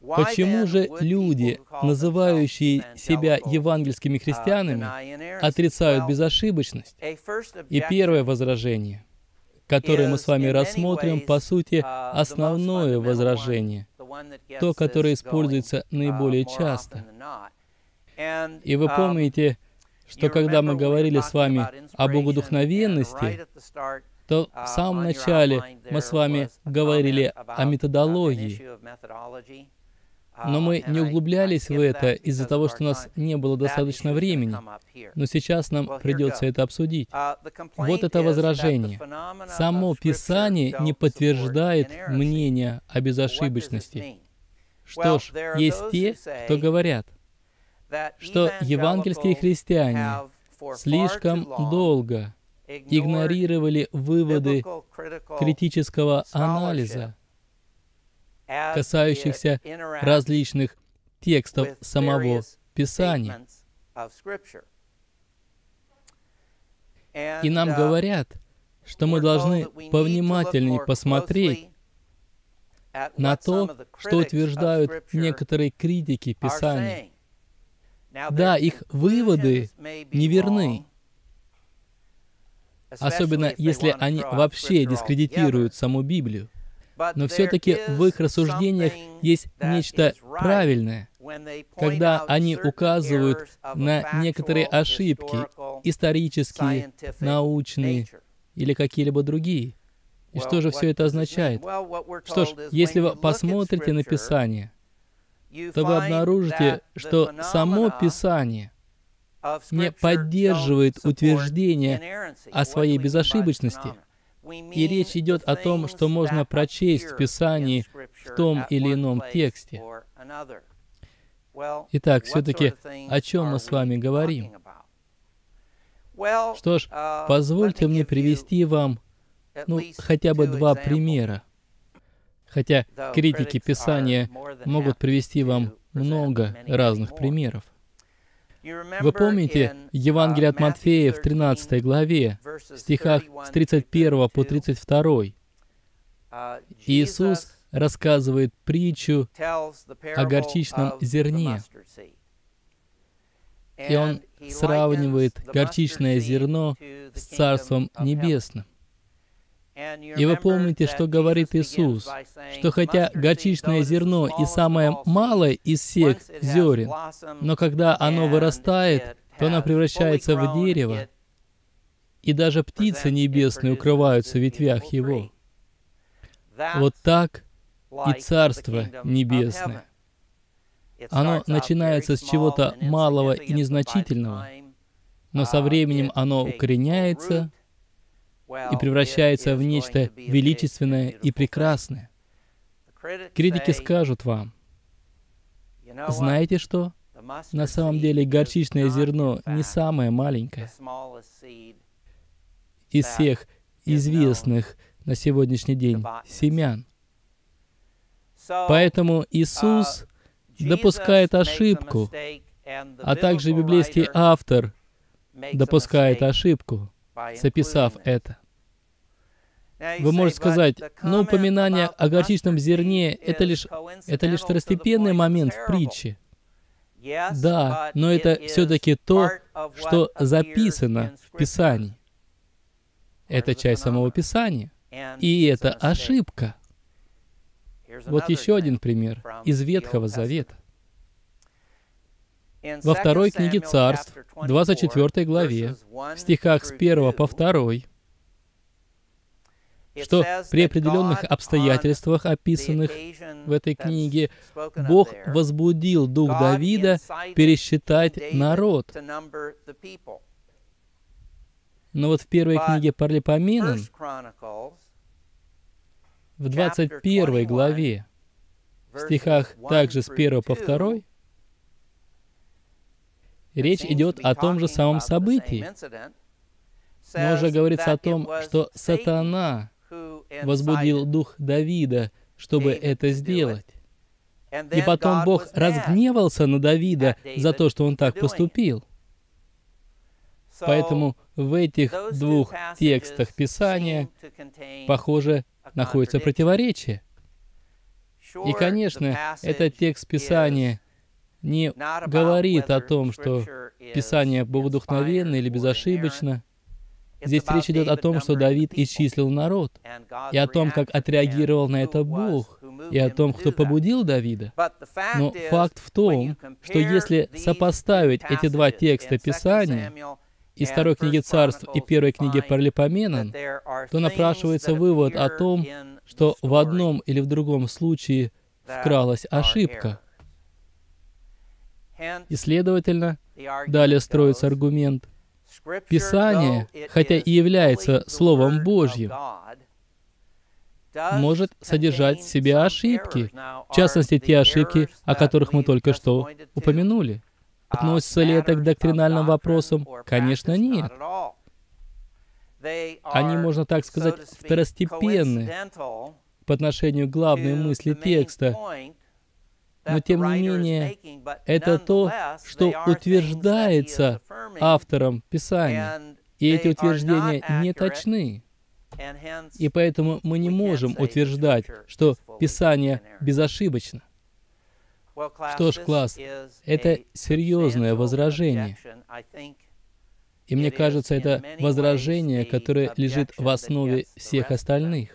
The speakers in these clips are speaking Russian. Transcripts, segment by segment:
Почему же люди, называющие себя евангельскими христианами, отрицают безошибочность? И первое возражение, которое мы с вами рассмотрим, по сути, основное возражение, то, которое используется наиболее часто. И вы помните, что когда мы говорили с вами об богодухновенности, то в самом начале мы с вами говорили о методологии. Но мы не углублялись в это из-за того, что у нас не было достаточно времени. Но сейчас нам придется это обсудить. Вот это возражение. Само Писание не подтверждает мнение о безошибочности. Что ж, есть те, кто говорят, что евангельские христиане слишком долго игнорировали выводы критического анализа, касающихся различных текстов самого Писания. И нам говорят, что мы должны повнимательнее посмотреть на то, что утверждают некоторые критики Писания. Да, их выводы неверны, особенно если они вообще дискредитируют саму Библию. Но все-таки в их рассуждениях есть нечто правильное, когда они указывают на некоторые ошибки, исторические, научные или какие-либо другие. И что же все это означает? Что ж, если вы посмотрите на Писание, то вы обнаружите, что само Писание не поддерживает утверждение о своей безошибочности. И речь идет о том, что можно прочесть в Писании в том или ином тексте. Итак, все-таки о чем мы с вами говорим? Что ж, позвольте мне привести вам, хотя бы два примера. Хотя критики Писания могут привести вам много разных примеров. Вы помните Евангелие от Матфея в 13 главе, в стихах с 31 по 32. Иисус рассказывает притчу о горчичном зерне. И Он сравнивает горчичное зерно с Царством Небесным. И вы помните, что говорит Иисус, что хотя горчичное зерно и самое малое из всех зерен, но когда оно вырастает, то оно превращается в дерево, и даже птицы небесные укрываются в ветвях его. Вот так и Царство Небесное. Оно начинается с чего-то малого и незначительного, но со временем оно укореняется и превращается в нечто величественное и прекрасное. Критики скажут вам, знаете что? На самом деле горчичное зерно не самое маленькое из всех известных на сегодняшний день семян. Поэтому Иисус допускает ошибку, а также библейский автор допускает ошибку, записав это. Вы можете сказать, упоминание о горчичном зерне — это лишь второстепенный момент в притче. Да, но это все-таки то, что записано в Писании. Это часть самого Писания. И это ошибка. Вот еще один пример из Ветхого Завета. Во второй книге Царств, 24 главе, в стихах с 1 по 2, что при определенных обстоятельствах, описанных в этой книге, Бог возбудил дух Давида пересчитать народ. Но вот в первой книге Паралипоменон, в 21 главе, в стихах также с 1 по 2, речь идет о том же самом событии. Но уже говорится о том, что сатана возбудил дух Давида, чтобы это сделать. И потом Бог разгневался на Давида за то, что он так поступил. Поэтому в этих двух текстах Писания, похоже, находится противоречие. И, конечно, этот текст Писания не говорит о том, что Писание богодухновенно или безошибочно. Здесь речь идет о том, что Давид исчислил народ, и о том, как отреагировал на это Бог, и о том, кто побудил Давида. Но факт в том, что если сопоставить эти два текста Писания, из второй книги Царств и первой книги Паралипоменон, то напрашивается вывод о том, что в одном или в другом случае вкралась ошибка. И, следовательно, далее строится аргумент. Писание, хотя и является Словом Божьим, может содержать в себе ошибки, в частности, те ошибки, о которых мы только что упомянули. Относится ли это к доктринальным вопросам? Конечно, нет. Они, можно так сказать, второстепенны по отношению к главной мысли текста, но тем не менее, это то, что утверждается автором Писания, и эти утверждения не точны. И поэтому мы не можем утверждать, что Писание безошибочно. Что ж, класс, это серьезное возражение. И мне кажется, это возражение, которое лежит в основе всех остальных.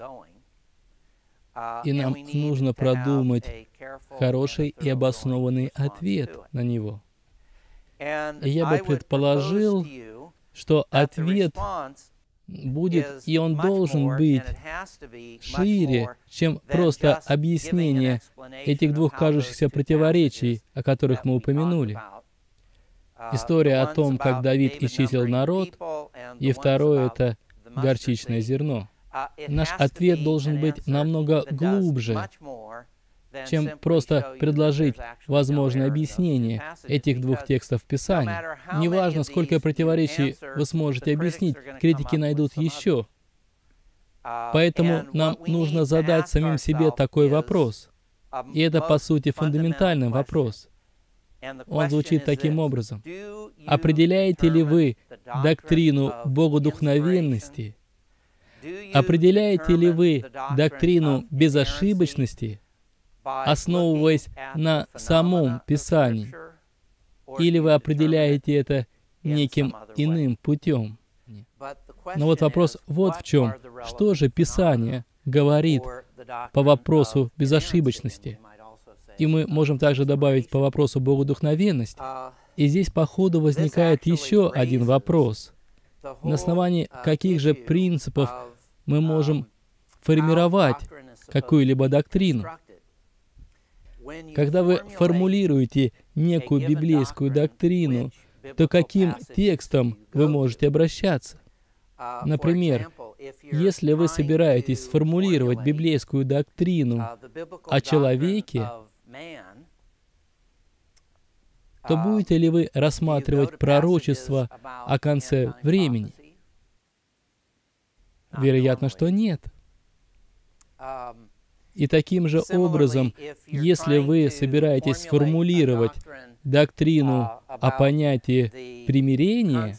И нам нужно продумать хороший и обоснованный ответ на него. И я бы предположил, что ответ будет, и он должен быть шире, чем просто объяснение этих двух кажущихся противоречий, о которых мы упомянули. История о том, как Давид исчислил народ, и второе — это горчичное зерно. Наш ответ должен быть намного глубже, чем просто предложить возможное объяснение этих двух текстов Писания. Неважно, сколько противоречий вы сможете объяснить, критики найдут еще. Поэтому нам нужно задать самим себе такой вопрос. И это, по сути, фундаментальный вопрос. Он звучит таким образом. Определяете ли вы доктрину богодухновенности? Определяете ли вы доктрину безошибочности, основываясь на самом Писании? Или вы определяете это неким иным путем? Но вот вопрос вот в чем. Что же Писание говорит по вопросу безошибочности? И мы можем также добавить по вопросу богодухновенности. И здесь по ходу возникает еще один вопрос. На основании каких же принципов мы можем формировать какую-либо доктрину? Когда вы формулируете некую библейскую доктрину, то к каким текстам вы можете обращаться? Например, если вы собираетесь сформулировать библейскую доктрину о человеке, то будете ли вы рассматривать пророчество о конце времени? Вероятно, что нет. И таким же образом, если вы собираетесь сформулировать доктрину о понятии примирения,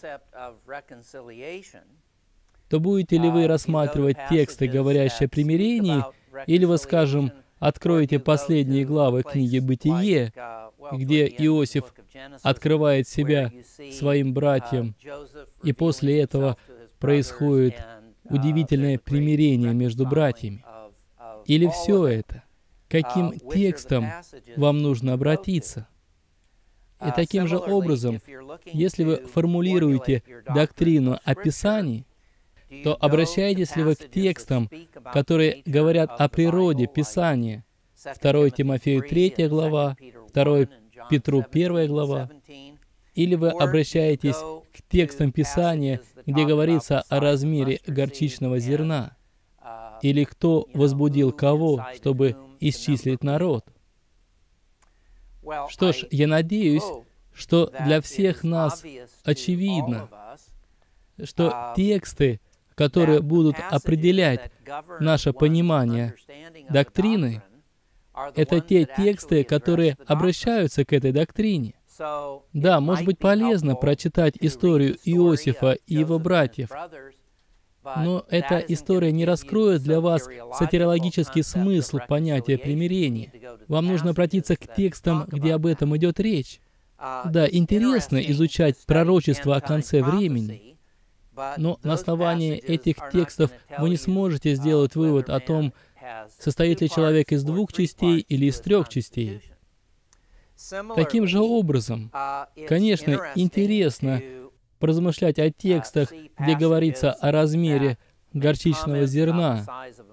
то будете ли вы рассматривать тексты, говорящие о примирении, или вы, скажем, откроете последние главы книги «Бытие», где Иосиф открывает себя своим братьям, и после этого происходит удивительное примирение между братьями? Или все это? Каким текстом вам нужно обратиться? И таким же образом, если вы формулируете доктрину о Писании, то обращаетесь ли вы к текстам, которые говорят о природе Писания? 2 Тимофею 3 глава, 2 Петру 1 глава. Или вы обращаетесь к текстам Писания, где говорится о размере горчичного зерна? Или кто возбудил кого, чтобы исчислить народ? Что ж, я надеюсь, что для всех нас очевидно, что тексты, которые будут определять наше понимание доктрины, это те тексты, которые обращаются к этой доктрине. Да, может быть полезно прочитать историю Иосифа и его братьев, Но эта история не раскроет для вас сатирологический смысл понятия примирения. Вам нужно обратиться к текстам, где об этом идет речь. Да, интересно изучать пророчество о конце времени, но на основании этих текстов вы не сможете сделать вывод о том, состоит ли человек из 2 частей или из 3 частей. Таким же образом, конечно, интересно поразмышлять о текстах, где говорится о размере горчичного зерна,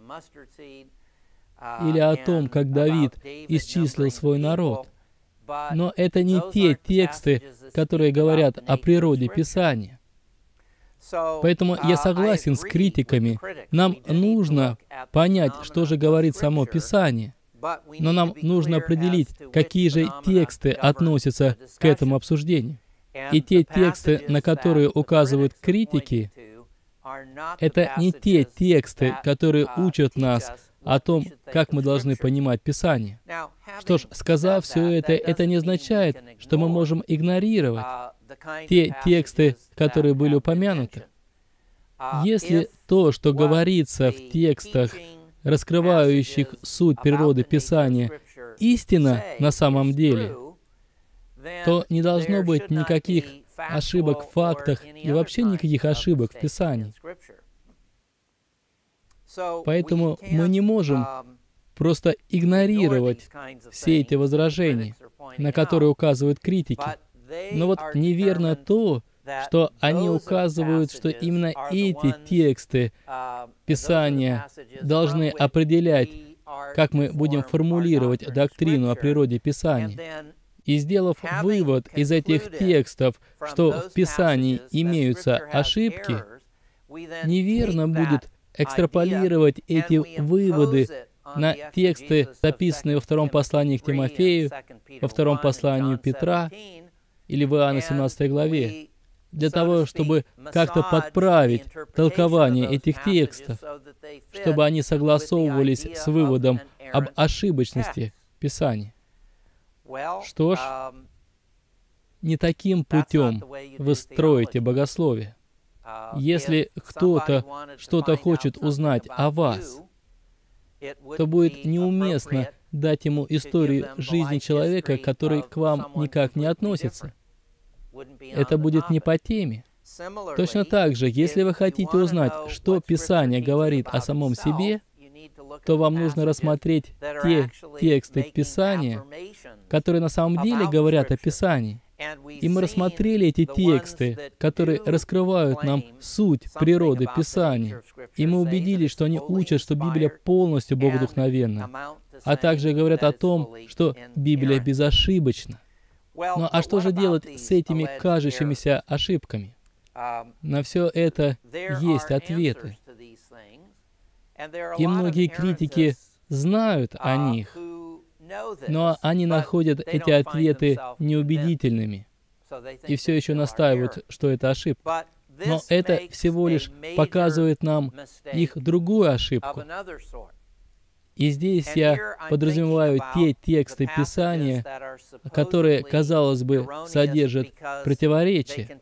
или о том, как Давид исчислил свой народ. Но это не те тексты, которые говорят о природе Писания. Поэтому я согласен с критиками. Нам нужно понять, что же говорит само Писание. Но нам нужно определить, какие же тексты относятся к этому обсуждению. И те тексты, на которые указывают критики, это не те тексты, которые учат нас о том, как мы должны понимать Писание. Что ж, сказав все это не означает, что мы можем игнорировать те тексты, которые были упомянуты. Если то, что говорится в текстах, раскрывающих суть природы Писания, истина на самом деле, то не должно быть никаких ошибок в фактах и вообще никаких ошибок в Писании. Поэтому мы не можем просто игнорировать все эти возражения, на которые указывают критики. Но вот неверно то, что они указывают, что именно эти тексты Писания должны определять, как мы будем формулировать доктрину о природе Писания. И сделав вывод из этих текстов, что в Писании имеются ошибки, неверно будет экстраполировать эти выводы на тексты, записанные во втором послании к Тимофею, во втором послании Петра или в Иоанна 17 главе, для того, чтобы как-то подправить толкование этих текстов, чтобы они согласовывались с выводом об ошибочности Писания. Что ж, не таким путем вы строите богословие. Если кто-то что-то хочет узнать о вас, то будет неуместно дать ему историю жизни человека, который к вам никак не относится. Это будет не по теме. Точно так же, если вы хотите узнать, что Писание говорит о самом себе, то вам нужно рассмотреть те тексты Писания, которые на самом деле говорят о Писании. И мы рассмотрели эти тексты, которые раскрывают нам суть природы Писания. И мы убедились, что они учат, что Библия полностью богодухновенна, а также говорят о том, что Библия безошибочна. Ну а что же делать с этими кажущимися ошибками? На все это есть ответы. И многие критики знают о них, но они находят эти ответы неубедительными и все еще настаивают, что это ошибка. Но это всего лишь показывает нам их другую ошибку. И здесь я подразумеваю те тексты Писания, которые, казалось бы, содержат противоречия.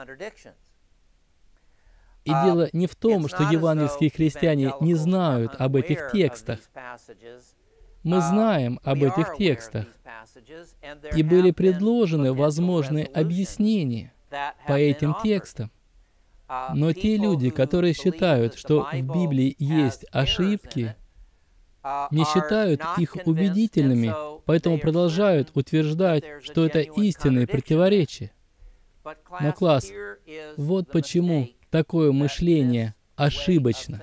И дело не в том, что евангельские христиане не знают об этих текстах. Мы знаем об этих текстах, и были предложены возможные объяснения по этим текстам. Но те люди, которые считают, что в Библии есть ошибки, не считают их убедительными, поэтому продолжают утверждать, что это истинные противоречия. Но, класс, вот почему такое мышление ошибочно.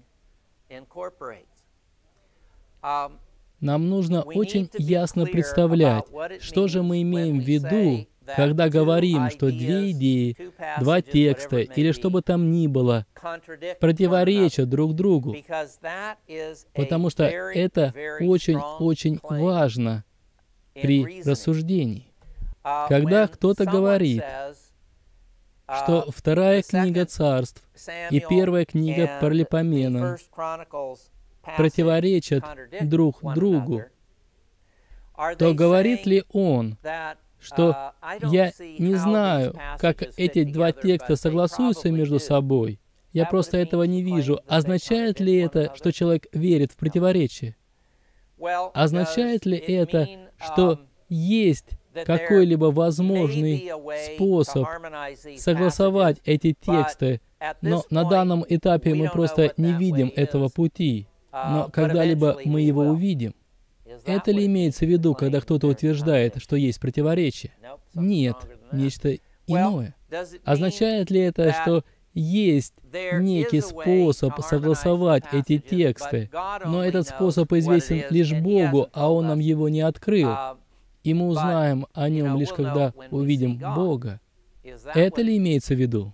Нам нужно очень ясно представлять, что же мы имеем в виду, когда говорим, что 2 идеи, 2 текста или что бы там ни было противоречат друг другу, потому что это очень-очень важно при рассуждении. Когда кто-то говорит, что 2 книга Царств и 1 книга Паралипоменон противоречат друг другу, то говорит ли он, что я не знаю, как эти 2 текста согласуются между собой, Я просто этого не вижу. Означает ли это, что человек верит в противоречие? Означает ли это, что есть какой-либо возможный способ согласовать эти тексты, но на данном этапе мы просто не видим этого пути, но когда-либо мы его увидим? Это ли имеется в виду, когда кто-то утверждает, что есть противоречие? Нет, нечто иное. Означает ли это, что есть некий способ согласовать эти тексты, но этот способ известен лишь Богу, а Он нам его не открыл, и мы узнаем о нем лишь когда увидим Бога? Это ли имеется в виду?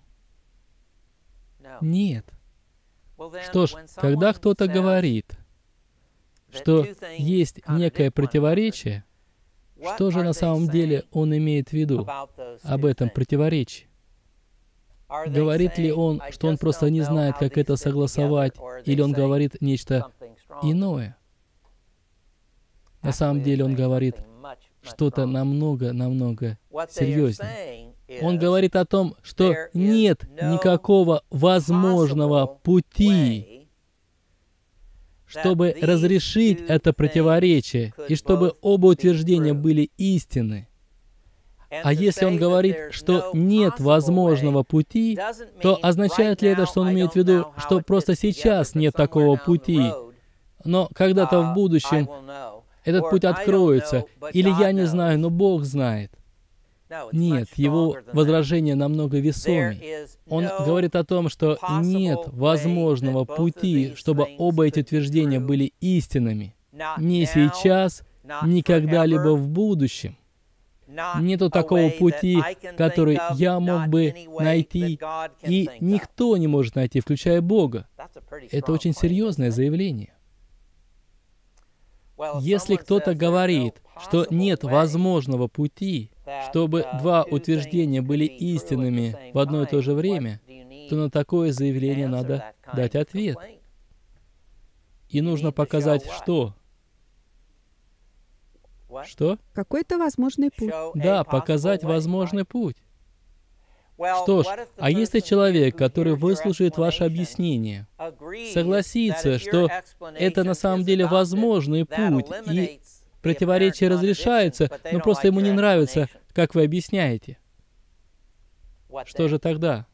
Нет. Что ж, когда кто-то говорит, что есть некое противоречие, что же на самом деле он имеет в виду об этом противоречии? Говорит ли он, что он просто не знает, как это согласовать, или он говорит нечто иное? На самом деле он говорит что-то намного серьезнее. Он говорит о том, что нет никакого возможного пути, чтобы разрешить это противоречие, и чтобы оба утверждения были истинны. А если он говорит, что нет возможного пути, то означает ли это, что он имеет в виду, что просто сейчас нет такого пути, но когда-то в будущем этот путь откроется, или я не знаю, но Бог знает? Нет, его возражение намного весомее. Он говорит о том, что нет возможного пути, чтобы оба эти утверждения были истинными. Не сейчас, ни когда-либо в будущем. Нету такого пути, который я мог бы найти, и никто не может найти, включая Бога. Это очень серьезное заявление. Если кто-то говорит, что нет возможного пути, чтобы два утверждения были истинными в одно и то же время, то на такое заявление надо дать ответ. И нужно показать, что? Что? Какой-то возможный путь. Да, показать возможный путь. Что ж, а если человек, который выслушает ваше объяснение, согласится, что это на самом деле возможный путь, и противоречие разрешается, но просто ему не нравится, как вы объясняете, что же тогда?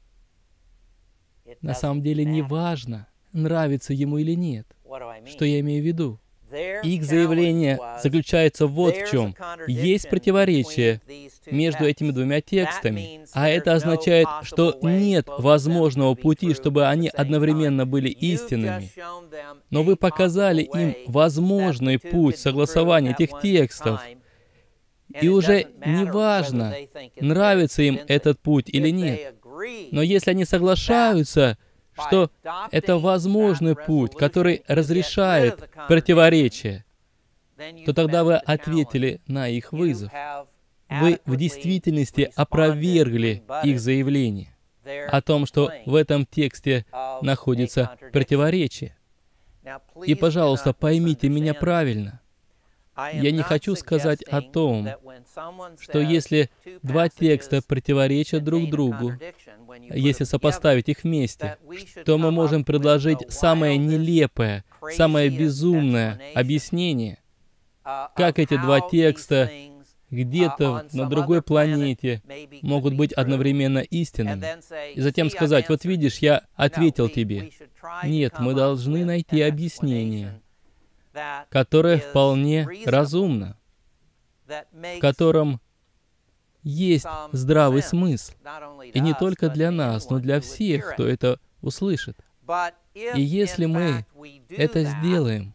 На самом деле не важно, нравится ему или нет. Что я имею в виду? Их заявление заключается вот в чем. Есть противоречие между этими двумя текстами, а это означает, что нет возможного пути, чтобы они одновременно были истинными. Но вы показали им возможный путь согласования этих текстов, и уже не важно, нравится им этот путь или нет. Но если они соглашаются, что это возможный путь, который разрешает противоречие, то тогда вы ответили на их вызов. Вы в действительности опровергли их заявление о том, что в этом тексте находится противоречие. И, пожалуйста, поймите меня правильно. Я не хочу сказать о том, что если два текста противоречат друг другу, если сопоставить их вместе, то мы можем предложить самое нелепое, самое безумное объяснение, как эти два текста где-то на другой планете могут быть одновременно истинными. И затем сказать: вот видишь, я ответил тебе. Нет, мы должны найти объяснение, которое вполне разумно, в котором есть здравый смысл. И не только для нас, но для всех, кто это услышит. И если мы это сделаем,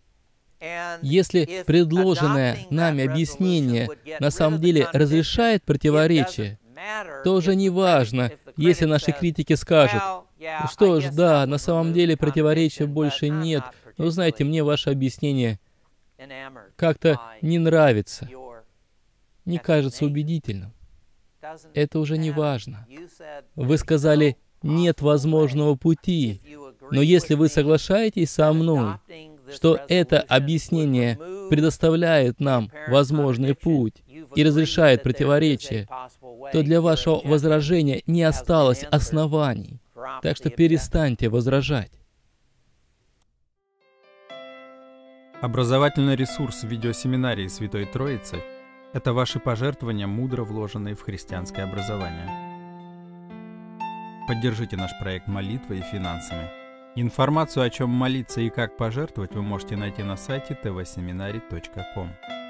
если предложенное нами объяснение на самом деле разрешает противоречие, то уже не важно, если наши критики скажут: что ж, да, на самом деле противоречия больше нет, но знаете, мне ваше объяснение как-то не нравится, не кажется убедительным. Это уже не важно. Вы сказали: нет возможного пути, но если вы соглашаетесь со мной, что это объяснение предоставляет нам возможный путь и разрешает противоречие, то для вашего возражения не осталось оснований. Так что перестаньте возражать. Образовательный ресурс видеосеминарии Святой Троицы – это ваши пожертвования, мудро вложенные в христианское образование. Поддержите наш проект молитвой и финансами. Информацию, о чем молиться и как пожертвовать, вы можете найти на сайте tvseminary.com.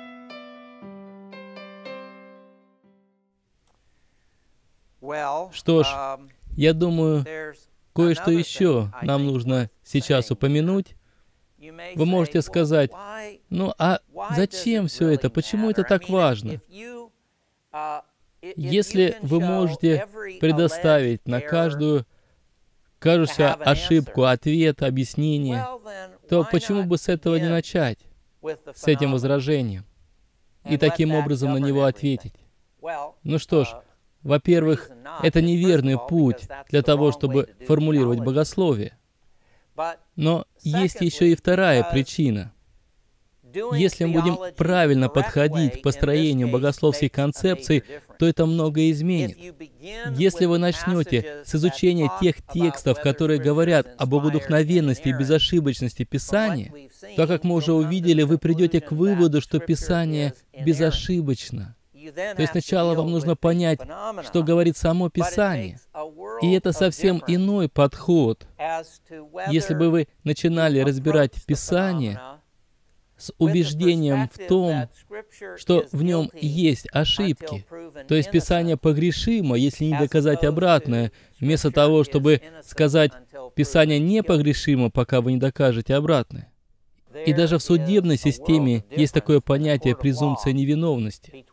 Что ж, я думаю, кое-что еще нам нужно сейчас упомянуть. Вы можете сказать, ну а зачем все это? Почему это так важно? Если вы можете предоставить на каждую кажущуюся ошибку ответ, объяснение, то почему бы с этого не начать, с этим возражением, и таким образом на него ответить? Ну что ж, во-первых, это неверный путь для того, чтобы формулировать богословие. Но есть еще и вторая причина. Если мы будем правильно подходить к построению богословских концепций, то это многое изменит. Если вы начнете с изучения тех текстов, которые говорят об богодухновенности и безошибочности Писания, то, как мы уже увидели, вы придете к выводу, что Писание безошибочно. То есть сначала вам нужно понять, что говорит само Писание. И это совсем иной подход. Если бы вы начинали разбирать Писание с убеждением в том, что в нем есть ошибки, то есть Писание погрешимо, если не доказать обратное, вместо того, чтобы сказать, Писание непогрешимо, пока вы не докажете обратное. И даже в судебной системе есть такое понятие презумпция невиновности.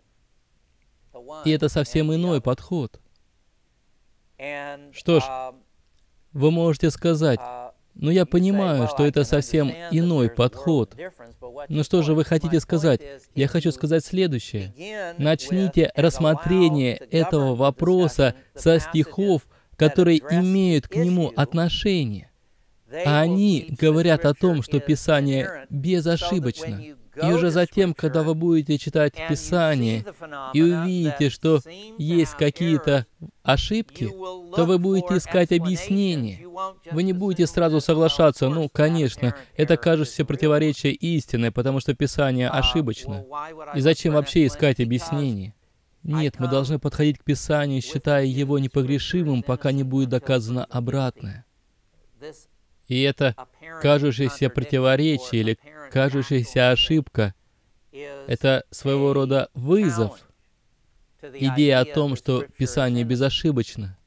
И это совсем иной подход. Что ж, вы можете сказать, ну я понимаю, что это совсем иной подход. Но что же вы хотите сказать? Я хочу сказать следующее. Начните рассмотрение этого вопроса со стихов, которые имеют к нему отношение. А они говорят о том, что Писание безошибочно. И уже затем, когда вы будете читать Писание и увидите, что есть какие-то ошибки, то вы будете искать объяснение. Вы не будете сразу соглашаться, ну, конечно, это кажущееся противоречие истины, потому что Писание ошибочно. И зачем вообще искать объяснение? Нет, мы должны подходить к Писанию, считая его непогрешимым, пока не будет доказано обратное. И это кажущееся противоречие или кажущаяся ошибка — это своего рода вызов идее о том, что Писание безошибочно.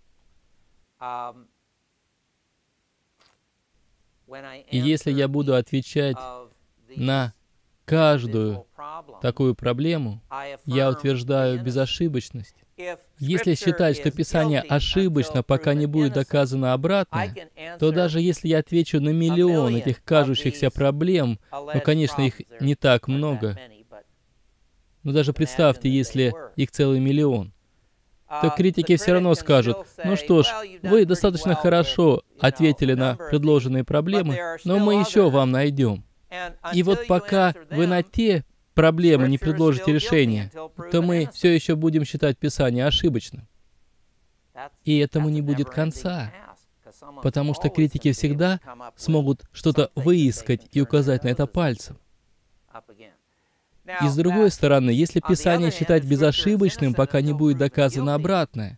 И если я буду отвечать на каждую такую проблему, я утверждаю безошибочность. Если считать, что Писание ошибочно, пока не будет доказано обратное, то даже если я отвечу на миллион этих кажущихся проблем, ну, конечно, их не так много, но даже представьте, если их целый миллион, то критики все равно скажут, ну что ж, вы достаточно хорошо ответили на предложенные проблемы, но мы еще вам найдем. И вот пока вы на те проблемы не предложите решение, то мы все еще будем считать Писание ошибочным. И этому не будет конца, потому что критики всегда смогут что-то выискать и указать на это пальцем. И с другой стороны, если Писание считать безошибочным, пока не будет доказано обратное,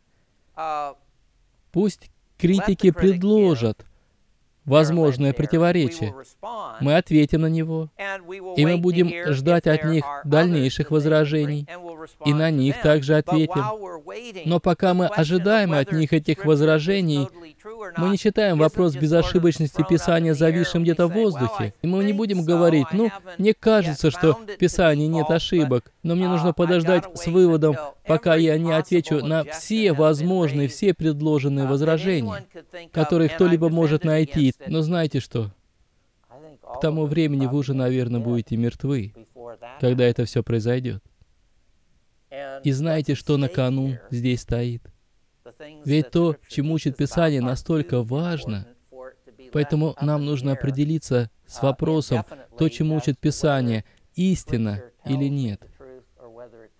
пусть критики предложат возможное противоречие. Мы ответим на него, и мы будем ждать от них дальнейших возражений, и на них также ответим. Но пока мы ожидаем от них этих возражений, мы не считаем вопрос безошибочности Писания зависшим где-то в воздухе. И мы не будем говорить, ну, мне кажется, что в Писании нет ошибок, но мне нужно подождать с выводом, пока я не отвечу на все возможные, все предложенные возражения, которые кто-либо может найти. Но знаете что? К тому времени вы уже, наверное, будете мертвы, когда это все произойдет. И знаете, что на кону здесь стоит? Ведь то, чему учит Писание, настолько важно, поэтому нам нужно определиться с вопросом, то, чему учит Писание, истина или нет.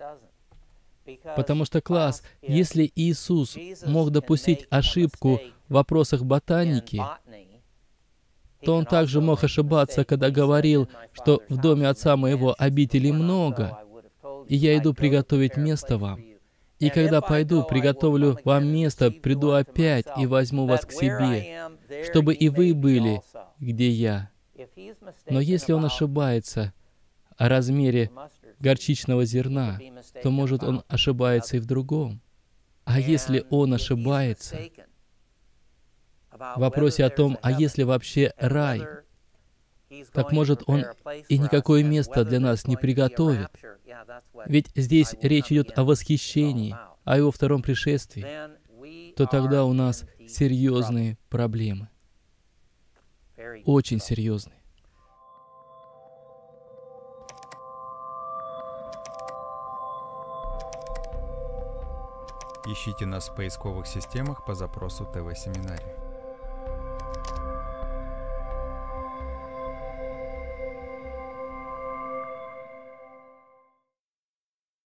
Потому что, если Иисус мог допустить ошибку вопросах ботаники, то он также мог ошибаться, когда говорил, что в доме отца моего обителей много, и я иду приготовить место вам. И когда пойду, приготовлю вам место, приду опять и возьму вас к себе, чтобы и вы были, где я. Но если он ошибается о размере горчичного зерна, то, может, он ошибается и в другом. А если он ошибается в вопросе о том, а если вообще рай, так, может, он и никакое место для нас не приготовит. Ведь здесь речь идет о восхищении, о его втором пришествии. То тогда у нас серьезные проблемы. Очень серьезные. Ищите нас в поисковых системах по запросу ТВ-семинарий.